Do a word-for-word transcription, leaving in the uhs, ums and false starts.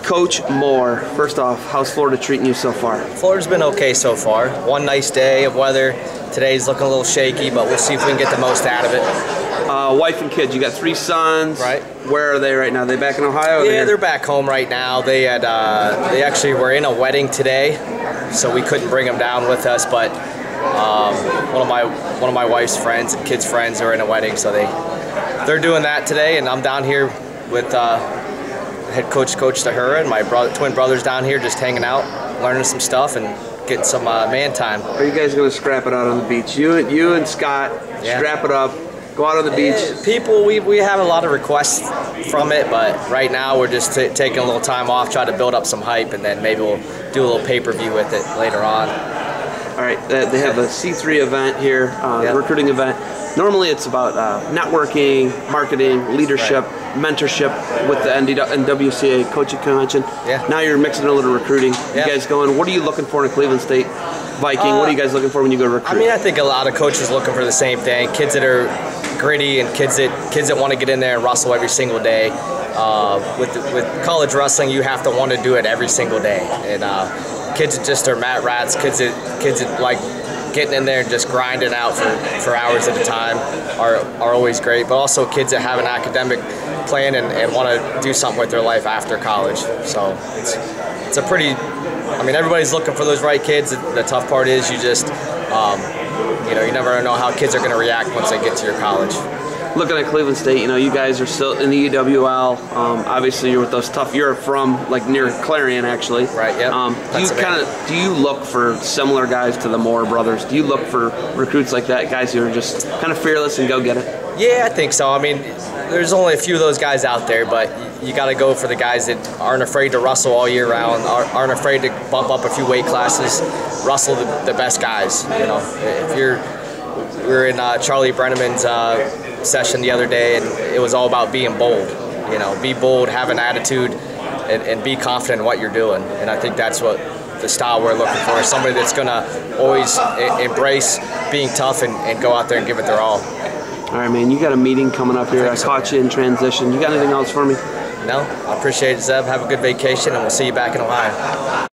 Coach Moore, first off, how's Florida treating you so far? Florida's been okay so far. One nice day of weather. Today's looking a little shaky, but we'll see if we can get the most out of it. Uh, wife and kids, you got three sons. Right. Where are they right now? Are they back in Ohio? Or Yeah, they're, they're back home right now. They had, uh, they actually were in a wedding today, so we couldn't bring them down with us. But um, one of my one of my wife's friends and kids' friends are in a wedding, so they they're doing that today, and I'm down here with uh, head coach Coach Tahura and my brother, twin brothers down here, just hanging out, learning some stuff, and getting some uh, man time. Are you guys going to scrap it out on the beach? You, you and Scott, Yeah. scrap it up. Go out on the beach. Uh, people, we, we have a lot of requests from it, but right now we're just t taking a little time off, trying to build up some hype, and then maybe we'll do a little pay-per-view with it later on. All right, uh, they have a C three event here, uh, Yep. recruiting event. Normally it's about uh, networking, marketing, leadership, Right. mentorship with the N W C A coaching convention. Yeah. Now you're mixing a little recruiting. Yeah. You guys going, what are you looking for in Cleveland State Viking? Uh, what are you guys looking for when you go to recruit? I mean, I think a lot of coaches looking for the same thing. Kids that are gritty and kids that kids that want to get in there and wrestle every single day. Uh, with with college wrestling, you have to want to do it every single day. And uh, kids that just are mat rats, kids that kids that like getting in there and just grinding out for, for hours at a time are are always great. But also kids that have an academic plan and, and want to do something with their life after college. So it's it's a pretty. I mean, everybody's looking for those right kids. The tough part is you just. Um, You know, you never know how kids are going to react once they get to your college. Looking at Cleveland State, you know, you guys are still in the U W L. Um, obviously, you're with those tough. You're from like near Clarion, actually. Right. Yep. Um, do you kind of do you look for similar guys to the Moore brothers? Do you look for recruits like that, guys who are just kind of fearless and go get it? Yeah, I think so. I mean, there's only a few of those guys out there, but you got to go for the guys that aren't afraid to wrestle all year round, aren't afraid to bump up a few weight classes, wrestle the, the best guys. You know, if you're we were in uh, Charlie Brenneman's uh, session the other day, and it was all about being bold. You know, be bold, have an attitude, and, and be confident in what you're doing. And I think that's what the style we're looking for, is somebody that's going to always embrace being tough and, and go out there and give it their all. All right, man, you got a meeting coming up here. I, I so. caught you in transition. You got anything else for me? No, I appreciate it, Zeb. Have a good vacation, and we'll see you back in Ohio.